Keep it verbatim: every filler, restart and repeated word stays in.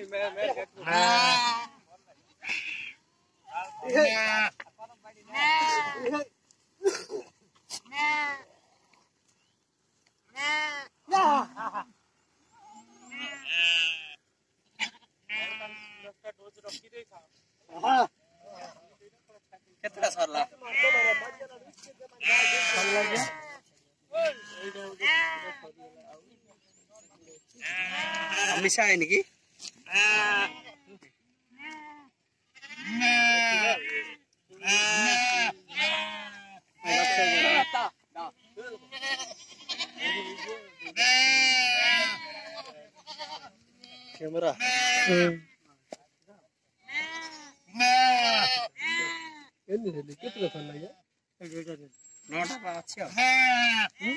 केतना सरला हमेशा है निकी कैमरा कितना साल लगे नौटा पाँच छः